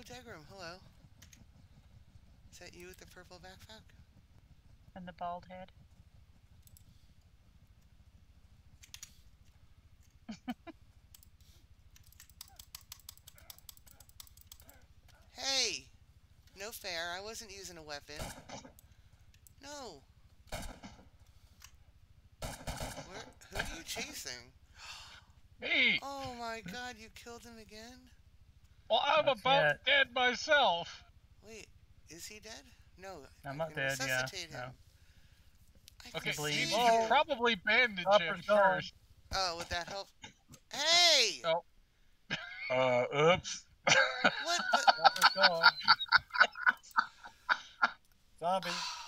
Degram, hello. Is that you with the purple backpack? And the bald head. Hey! No fair, I wasn't using a weapon. No! Who are you chasing? Me! Oh my god, you killed him again? Well, I'm about dead myself. Wait, is he dead? No, I'm I not can dead, yeah. resuscitate him. No. I can Okay, you save should you. probably bandage him first. Oh, would that help? Hey! Oh. Oops. What the? Chopper's gone. Zombie.